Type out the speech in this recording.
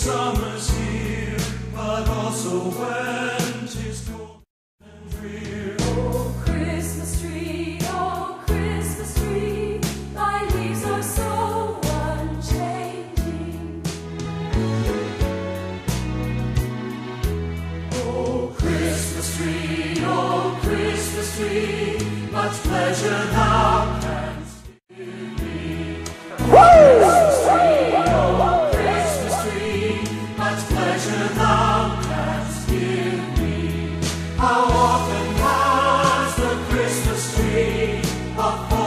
summer's here, but also when 'tis cold and drear. Oh Christmas tree, thy leaves are so unchanging. Oh Christmas tree, much pleasure thou canst give me. Christmas tree, much pleasure thou canst give me. How often has the Christmas tree